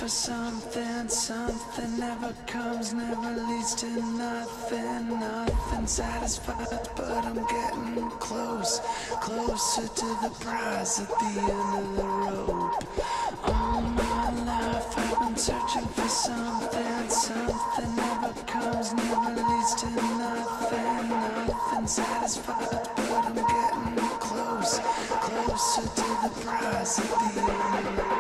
something, something never comes, never leads to nothing, nothing satisfies, but I'm getting close, closer to the prize at the end of the rope. All my life I've been searching for something, something never comes, never leads to nothing, nothing satisfies, but I'm getting close, closer to the prize at the end of the rope.